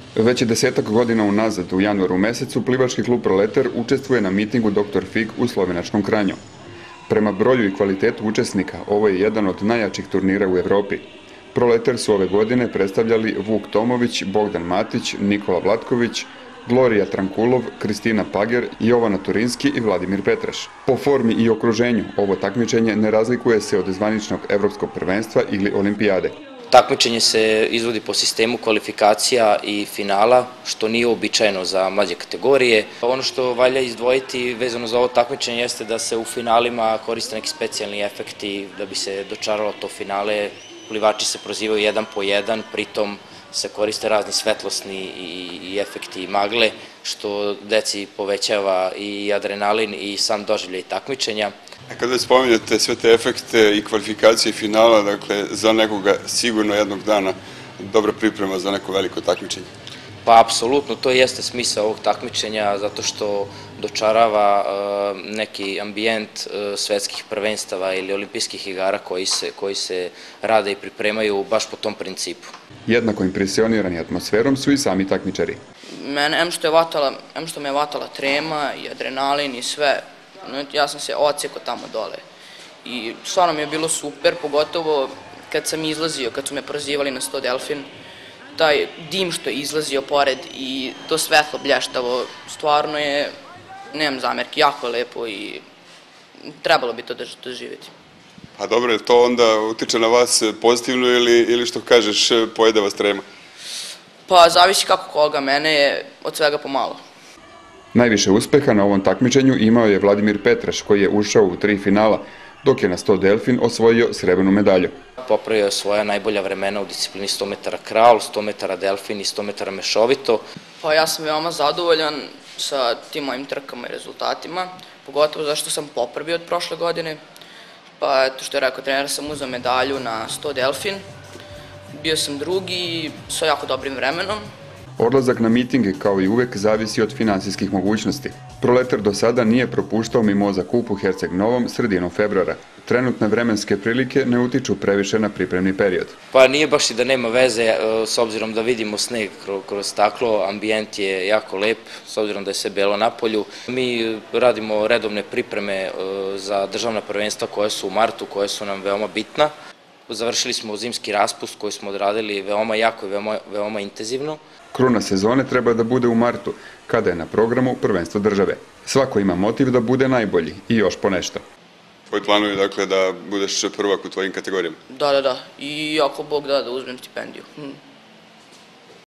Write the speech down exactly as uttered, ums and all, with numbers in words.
Već je desetak godina unazad, u januaru mesecu, plivački klub Proletar učestvuje na mitingu doktor Fig u slovenačkom Kranju. Prema broju i kvalitetu učesnika, ovo je jedan od najjačih turnira u Evropi. Proletar su ove godine predstavljali Vuk Tomović, Bogdan Matić, Nikola Vlatković, Glorija Trankulov, Kristina Pager, Jovana Turinski i Vladimir Petraš. Po formi i okruženju, ovo takmičenje ne razlikuje se od zvaničnog evropskog prvenstva ili olimpijade. Takmičenje se izvodi po sistemu kvalifikacija i finala, što nije uobičajeno za mlađe kategorije. Ono što valja izdvojiti vezano za ovo takmičenje jeste da se u finalima koriste neki specijalni efekti da bi se dočaralo to finale. Plivači se prozivaju jedan po jedan, pritom se koriste razni svetlosni i efekti magle, što deci povećava i adrenalin i sam doživljaj takmičenja. Kada spominjate sve te efekte i kvalifikacije finala, dakle, za nekoga sigurno jednog dana dobra priprema za neko veliko takmičenje? Pa, apsolutno, to jeste smisao ovog takmičenja, zato što dočarava neki ambijent svetskih prvenstava ili olimpijskih igara koji se rade i pripremaju baš po tom principu. Jednako impresionirani atmosferom su i sami takmičari. Mene, em što me je vatala trema i adrenalin i sve, ja sam se odsekao tamo dole i stvarno mi je bilo super, pogotovo kad sam izlazio, kad su me prozivali na sto delfin, taj dim što je izlazio pored i to svetlo blještavo, stvarno je, nemam zamerki, jako je lepo i trebalo bi to doživjeti. A dobro, je to onda utiče na vas pozitivno ili što kažeš pojede vas trema? Pa zavisi kako koga, mene je od svega pomalo. Najviše uspeha na ovom takmičenju imao je Vladimir Petraš, koji je ušao u tri finala, dok je na sto delfin osvojio srebrnu medalju. Popravio je svoja najbolja vremena u disciplini sto metara kraul, sto metara delfin i sto metara mešovito. Pa ja sam veoma zadovoljan sa tim mojim trkama i rezultatima, pogotovo zašto sam popravio od prošle godine. Pa eto što je rekao trener, sam uzeo medalju na sto delfin, bio sam drugi sa jako dobrim vremenom. Odlazak na mitinge, kao i uvek, zavisi od finansijskih mogućnosti. Proletar do sada nije propuštao Mimoza Kup u Herceg Novom sredinom februara. Trenutne vremenske prilike ne utiču previše na pripremni period. Pa nije baš i da nema veze, s obzirom da vidimo sneg kroz staklo, ambijent je jako lep, s obzirom da je sve belo na polju. Mi radimo redovne pripreme za državna prvenstva koje su u martu, koje su nam veoma bitna. Završili smo zimski raspust koji smo odradili veoma jako i veoma intenzivno. Kruna sezone treba da bude u martu, kada je na programu prvenstvo države. Svako ima motiv da bude najbolji i još po nešto. Tvoj planovi, dakle, da budeš prvak u tvojim kategorijama? Da, da, da. I ako Bog da, da uzmem stipendiju.